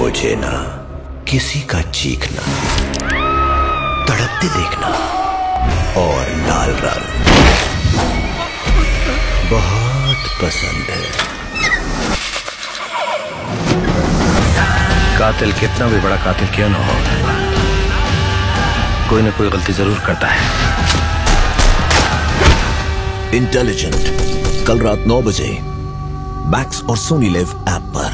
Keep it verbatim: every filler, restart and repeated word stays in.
मुझे ना किसी का चीखना, तड़पते देखना और लाल रंग बहुत पसंद है। कातिल कितना भी बड़ा कातिल क्यों ना हो, कोई ना कोई गलती जरूर करता है। इंटेलिजेंट कल रात नौ बजे मैक्स और सोनी लिव ऐप पर।